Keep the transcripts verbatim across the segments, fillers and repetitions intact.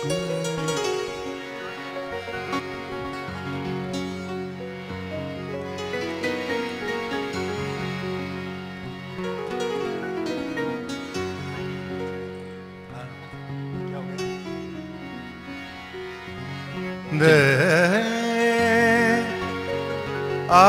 दे आ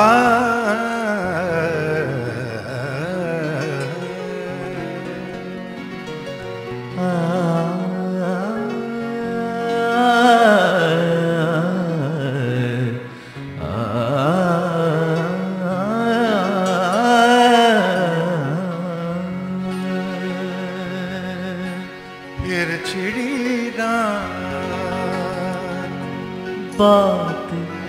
फिर छिड़ी रात बात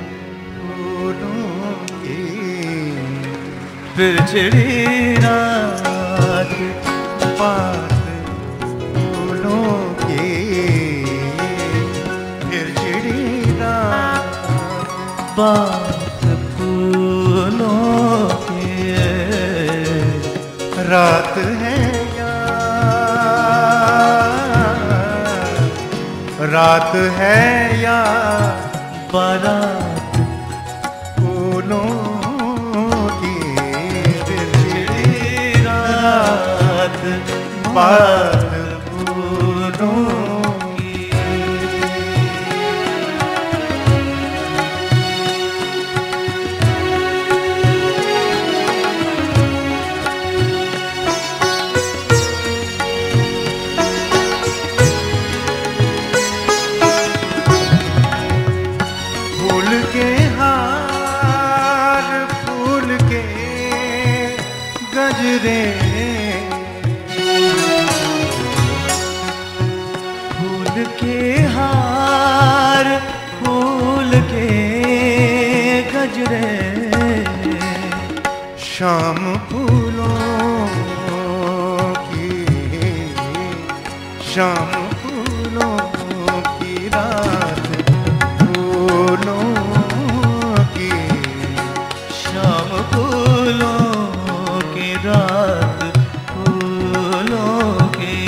भूलूंगी, फिर छिड़ी रात बात भूलूंगी, फिर छिड़ी रात बात भूलूंगी। रात है रात है या बारात फूलों की, फिर छिड़ी रात बात फूलों की। गजरे फूल के हार, फूल के गजरे, शाम फूलों की, शाम फूलों की रात फूलों की, शाम फूलों रात फूलों की।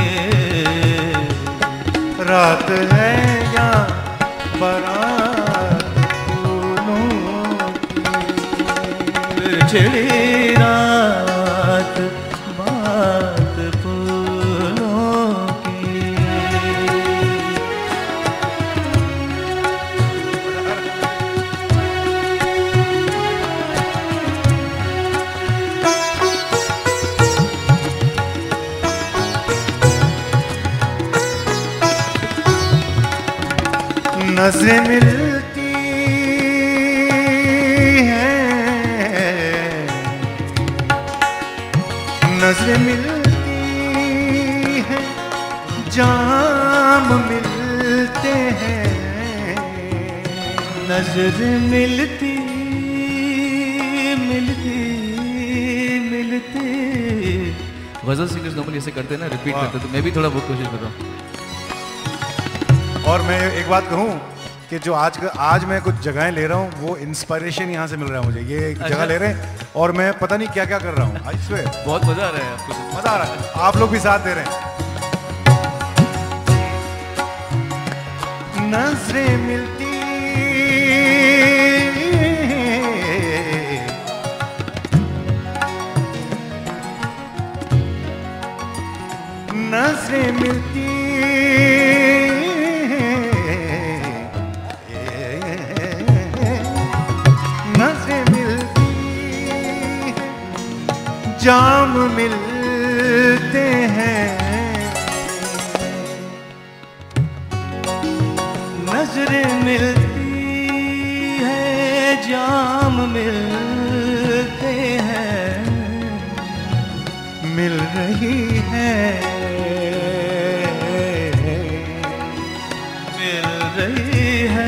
रात है या बारात फूलों की, छिड़ी रात बात फूलों की। नजरें मिलती हैं, नजरें मिलती हैं, जाम मिलते हैं। नजरें मिलती मिलती मिलती। गजल सिंगर्स नॉर्मली ऐसे करते हैं ना, रिपीट करते हैं, तो मैं भी थोड़ा बहुत कोशिश कर रहा हूँ। और मैं एक बात कहूँ कि जो आज आज मैं कुछ जगहें ले रहा हूँ, वो इंस्पिरेशन यहाँ से मिल रहा है मुझे। ये एक जगह ले रहे हैं और मैं पता नहीं क्या क्या कर रहा हूँ। आई स्वेयर बहुत मजा आ रहा है आपको, मजा आ रहा है। आप लोग भी साथ दे रहे हैं। नजरें मिलती नजरें मिलती जाम मिलते हैं। नजरें मिलती है, जाम मिलते हैं। मिल रही है, मिल रही है।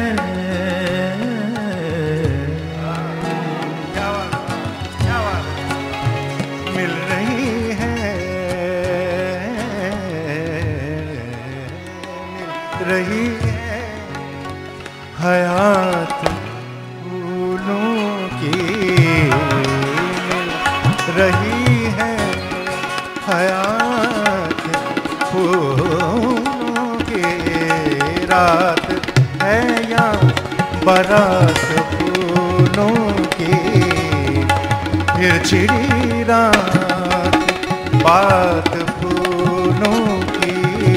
रही है हयात फूलों की, रही है हयात फूलों की। रात है या बारात फूलों की, फिर छिड़ी रात बात फूलों की,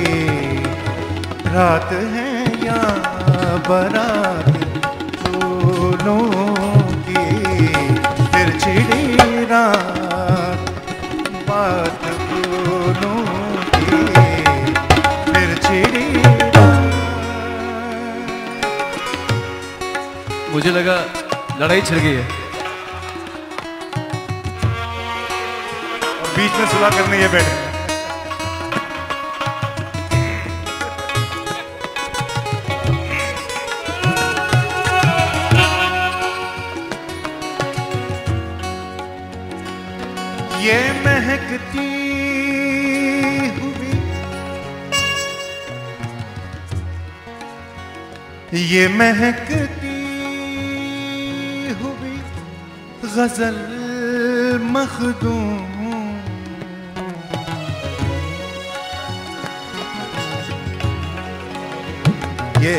रात है या बारात फूलों की, फिर छिड़ी रात बात फूलों की, फिर छिड़ी रात। मुझे लगा लड़ाई छिड़ गई है। और बीच में सुलह करने ये बैठे। ये महकती हुई, ये महकती हुई गजल मखदूम, ये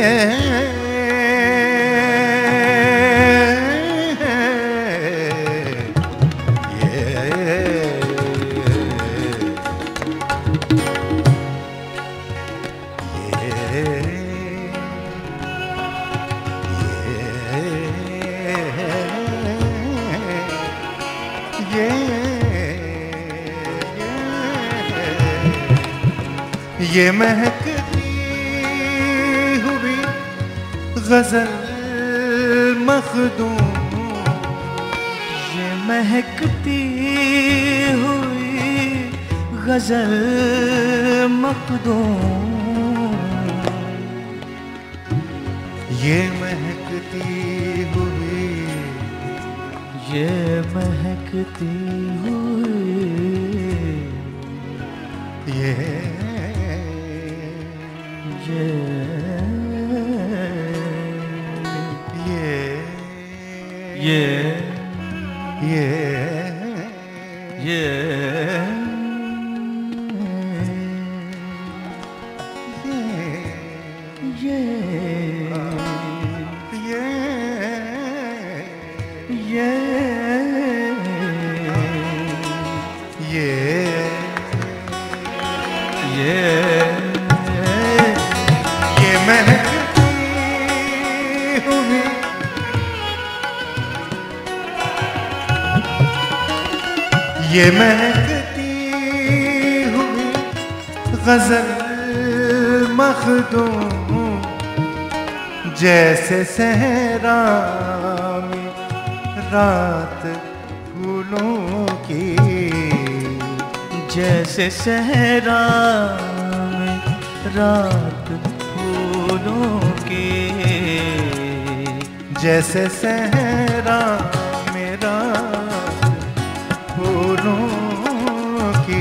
ये महकती हुई गजल मखदूम, ये महकती हुई गजल मखदूम, ये महकती हुई, ये महकती हुई, ये ये ये ये ये ये ये ये ये ये ये महकती हुई, ये महकती हुई गजल मखदूम, जैसे सहरा में रात फूलों की, जैसे सहरा में रात फूलों की, जैसे सहरा में रात फूलों की,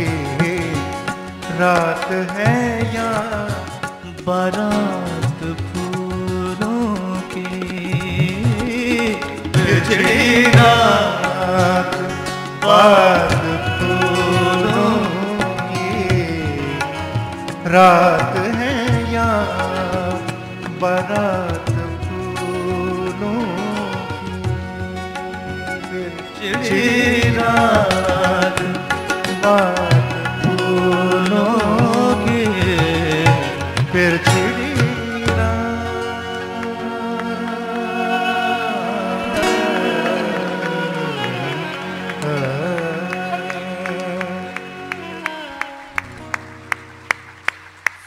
रात है या बारात फूलों की, बिछड़ी रात बात फूलों की, रात है या बारात फूलों की, बिछड़ी रात बात